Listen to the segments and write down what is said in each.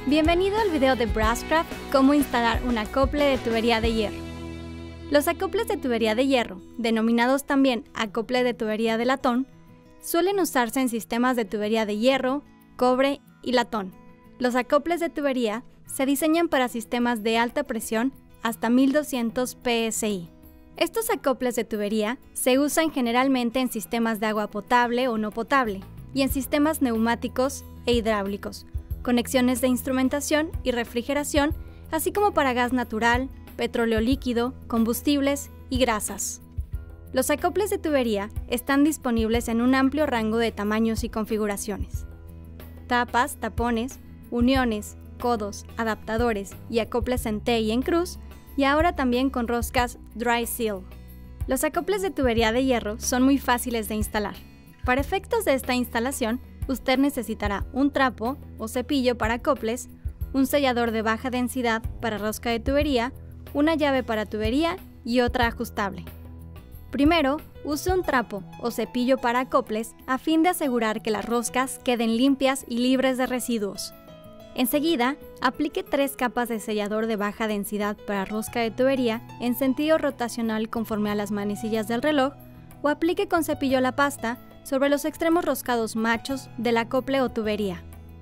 Bienvenido al video de Brascraft, cómo instalar un acople de tubería de hierro. Los acoples de tubería de hierro, denominados también acople de tubería de latón, suelen usarse en sistemas de tubería de hierro, cobre y latón. Los acoples de tubería se diseñan para sistemas de alta presión hasta 1200 PSI. Estos acoples de tubería se usan generalmente en sistemas de agua potable o no potable y en sistemas neumáticos e hidráulicos, conexiones de instrumentación y refrigeración, así como para gas natural, petróleo líquido, combustibles y grasas. Los acoples de tubería están disponibles en un amplio rango de tamaños y configuraciones. Tapas, tapones, uniones, codos, adaptadores y acoples en T y en cruz, y ahora también con roscas Dry Seal. Los acoples de tubería de hierro son muy fáciles de instalar. Para efectos de esta instalación, usted necesitará un trapo o cepillo para acoples, un sellador de baja densidad para rosca de tubería, una llave para tubería y otra ajustable. Primero, use un trapo o cepillo para acoples a fin de asegurar que las roscas queden limpias y libres de residuos. Enseguida, aplique 3 capas de sellador de baja densidad para rosca de tubería en sentido rotacional conforme a las manecillas del reloj, o aplique con cepillo la pasta sobre los extremos roscados machos del acople o tubería.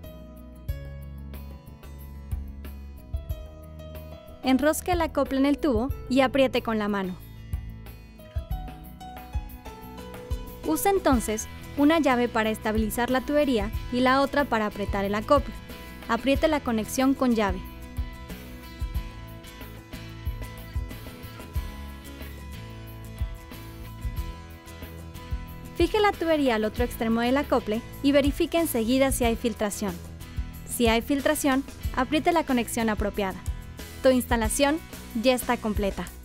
Enrosque el acople en el tubo y apriete con la mano. Use entonces una llave para estabilizar la tubería y la otra para apretar el acople. Apriete la conexión con llave. Fije la tubería al otro extremo del acople y verifique enseguida si hay filtración. Si hay filtración, apriete la conexión apropiada. Tu instalación ya está completa.